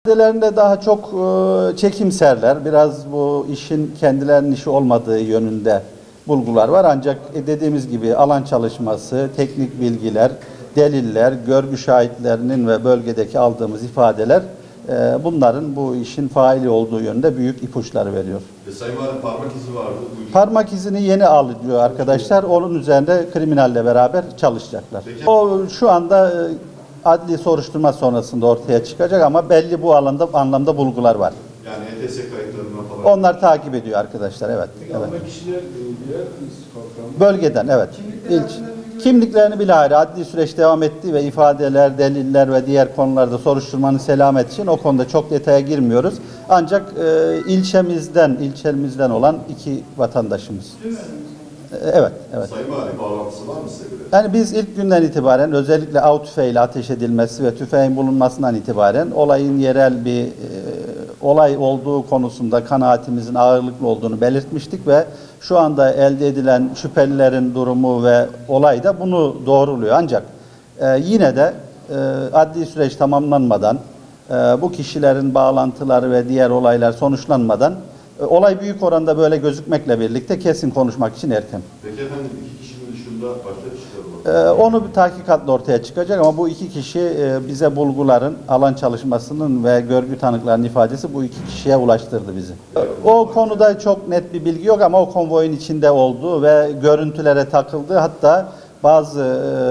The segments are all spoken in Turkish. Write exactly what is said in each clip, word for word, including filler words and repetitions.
Kendilerinde daha çok e, çekimserler, biraz bu işin kendilerinin işi olmadığı yönünde bulgular var. Ancak e, dediğimiz gibi alan çalışması, teknik bilgiler, deliller, görgü şahitlerinin ve bölgedeki aldığımız ifadeler e, bunların bu işin faili olduğu yönünde büyük ipuçları veriyor. E, Sayın Valim, parmak izi vardı. Bu Parmak izini yeni alıyor arkadaşlar. Onun üzerinde kriminalle beraber çalışacaklar. Peki. O şu anda e, adli soruşturma sonrasında ortaya çıkacak ama belli bu alanda anlamda bulgular var. Yani E T S kayıtlarından falan. Onlar takip ediyor arkadaşlar. Evet. Peki Evet. alma kişiler e, diğer istihbarattan Bölgeden evet. İlç. Kimliklerini bilahare adli süreç devam etti ve ifadeler, deliller ve diğer konularda soruşturmanın selamet için o konuda çok detaya girmiyoruz. Ancak e, ilçemizden, ilçemizden olan iki vatandaşımız. E, evet, evet. Sayın Valim, bağlantısı var mı size göre? Yani biz ilk günden itibaren özellikle av tüfeğiyle ateş edilmesi ve tüfeğin bulunmasından itibaren olayın yerel bir e, olay olduğu konusunda kanaatimizin ağırlıklı olduğunu belirtmiştik ve şu anda elde edilen şüphelilerin durumu ve olay da bunu doğruluyor. Ancak e, yine de e, adli süreç tamamlanmadan, e, bu kişilerin bağlantıları ve diğer olaylar sonuçlanmadan e, olay büyük oranda böyle gözükmekle birlikte kesin konuşmak için erken. Peki efendim, iki kişinin dışında başka kişiler var. Ee, onu bir tahkikatla ortaya çıkacak ama bu iki kişi e, bize bulguların, alan çalışmasının ve görgü tanıklarının ifadesi bu iki kişiye ulaştırdı bizi. O konuda çok net bir bilgi yok ama o konvoyun içinde olduğu ve görüntülere takıldığı, hatta bazı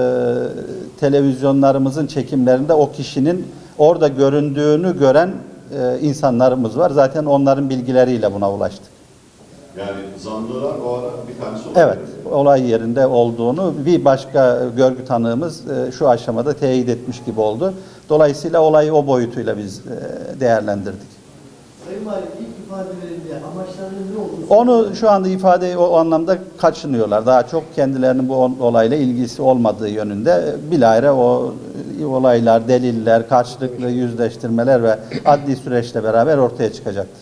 e, televizyonlarımızın çekimlerinde o kişinin orada göründüğünü gören e, insanlarımız var. Zaten onların bilgileriyle buna ulaştık. Yani zanlılar o ara bir tanesi olabilir. Evet, olay yerinde olduğunu bir başka görgü tanığımız e, şu aşamada teyit etmiş gibi oldu. Dolayısıyla olayı o boyutuyla biz e, değerlendirdik. Sayın Valim, ilk ifadelerinde amaçlarının ne olduğunu... Onu şu anda ifadeyi o anlamda kaçınıyorlar. Daha çok kendilerinin bu olayla ilgisi olmadığı yönünde bilahare o olaylar, deliller, karşılıklı yüzleştirmeler ve adli süreçle beraber ortaya çıkacaktır.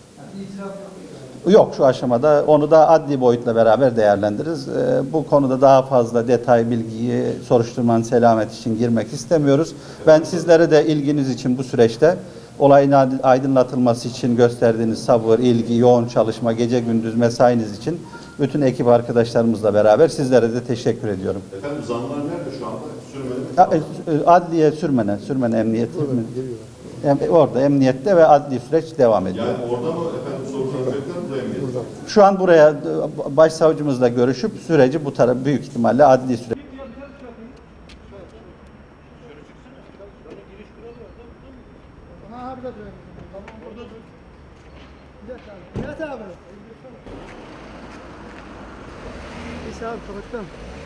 Yok, şu aşamada onu da adli boyutla beraber değerlendiririz. Ee, bu konuda daha fazla detay bilgiyi soruşturmanın selamet için girmek istemiyoruz. Ben sizlere de ilginiz için bu süreçte olayın aydınlatılması için gösterdiğiniz sabır, ilgi, yoğun çalışma, gece gündüz mesainiz için bütün ekip arkadaşlarımızla beraber sizlere de teşekkür ediyorum. Efendim, zanlılar nerede şu anda? Sürmeli mi? Adliye Sürmene, Sürmene Emniyet. Em, orada emniyette ve adli süreç devam ediyor. Yani orada mı efendim soru soracaklar mı da emniyet? Şu an buraya başsavcımızla görüşüp süreci bu taraf büyük ihtimalle adli süreç. Nihat abi. İsa abi kapattım.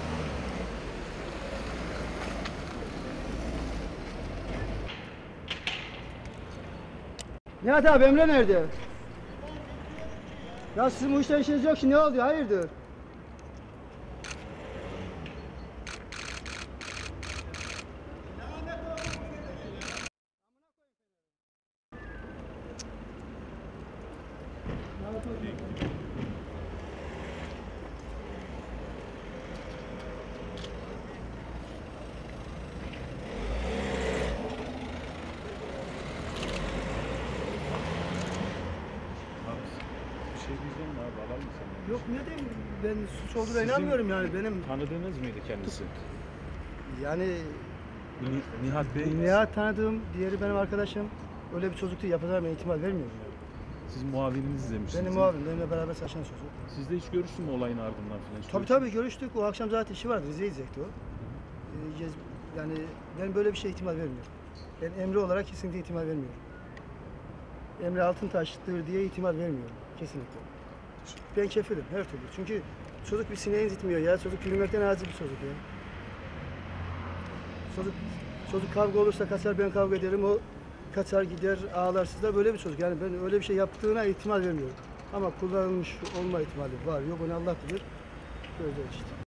Nihat abi, Emre nerede? Ya sizin bu işten işiniz yok ki, ne oldu? Hayırdır? Yok, ne diyeyim, ben suç olduğuna Sizin inanmıyorum yani, benim Tanıdığınız mıydı kendisi? yani Ni- Nihat Bey, Nihat tanıdığım, diğeri benim arkadaşım. Öyle bir çocuktu, yapacağına ben ihtimal vermiyorum yani. siz muavininiz demiştiniz. Benim muavim, benimle beraber çalışan çocuk. Sizle hiç görüştün mü olayın ardından falan? Hiç Tabii görüştün mü? tabii görüştük, o akşam zaten işi vardı, Rize'ye gidecekti o. Ee, gez- yani ben böyle bir şey ihtimal vermiyorum. Ben Emre olarak kesinlikle ihtimal vermiyorum. Emre Altıntaş'tır diye ihtimal vermiyorum, kesinlikle. Ben kefilim her türlü, çünkü çocuk bir sineğin gitmiyor ya, çocuk gülmekten aciz bir çocuk ya. Çocuk, çocuk kavga olursa kaçar, ben kavga ederim, o kaçar gider ağlar, sizler böyle bir çocuk. Yani ben öyle bir şey yaptığına ihtimal vermiyorum. Ama kullanılmış olma ihtimali var, yok onu Allah bilir. Böyle işte.